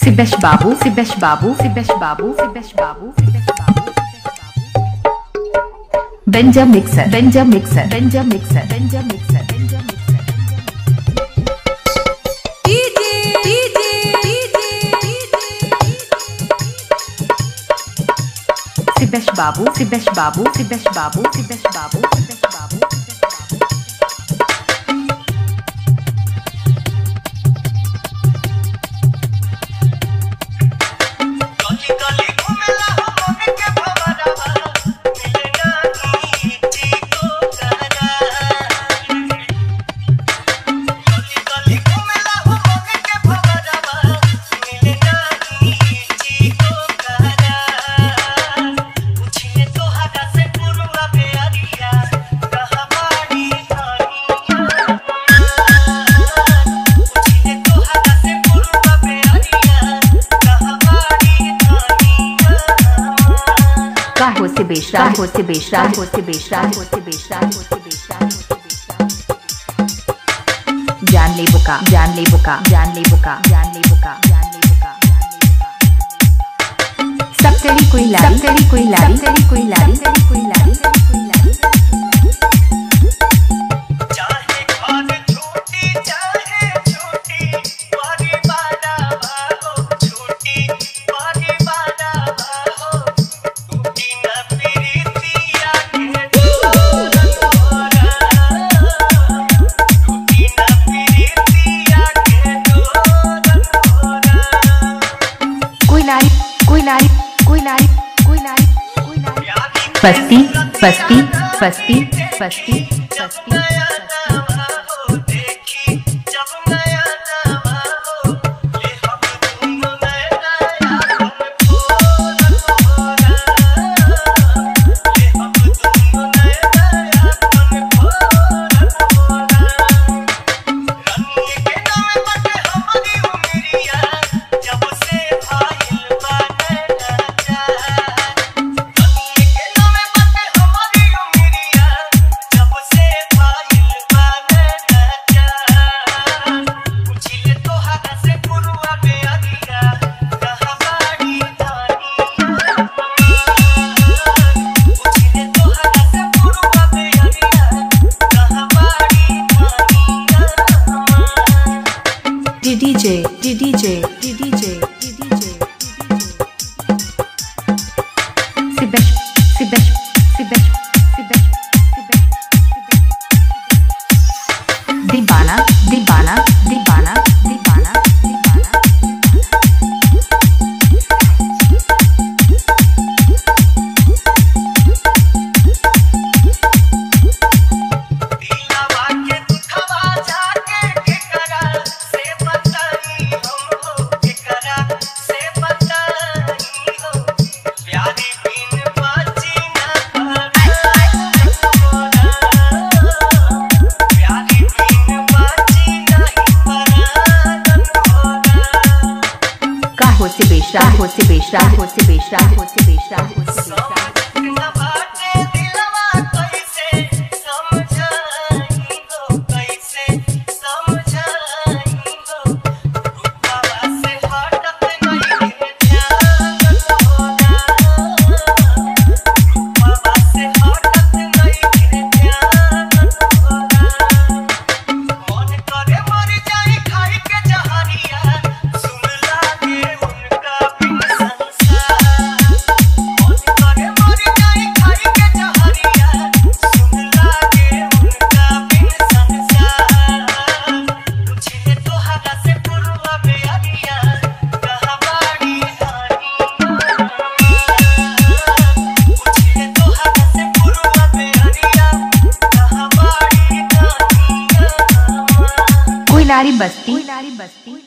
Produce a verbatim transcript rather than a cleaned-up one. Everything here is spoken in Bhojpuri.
सिबेश बाबू सिबेश बाबू सिबेश बाबू सिबेश बाबू सिबेश बाबू बेंजा मिक्सर बेंजा मिक्सर बेंजा मिक्सर बेंजा मिक्सर बेंजा mixer DJ DJ DJ Sibesh बाबू सिबेश बाबू सिबेश बाबू सिबेश बाबू सिबेश बाबू हो से बेशरा हो से बेशरा हो से बेशरा हो से बेशरा हो से बेशरा जान ले बुका जान ले बुका जान ले बुका जान ले बुका जान ले बुका सब तेरी कोई लारी सब तेरी कोई लारी सब तेरी कोई लारी सब तेरी कोई लारी सब तेरी कोई लारी चाहे घर छोटी चाहे छोटी बारी बारा हो छोटी बारी बारा हो फस्ती फस्ती फस्ती फस्ती फस्ती DJ DJ DJ DJ Sibesh Sibesh Sibesh Sibesh Sibesh Dibana Dibana Dibana Dibana Dibana हो से बेशरा हो से बेशरा हो से बेशरा हो से बेशरा हो से बेशरा कोयलारी बस्ती कोयलारी बस्ती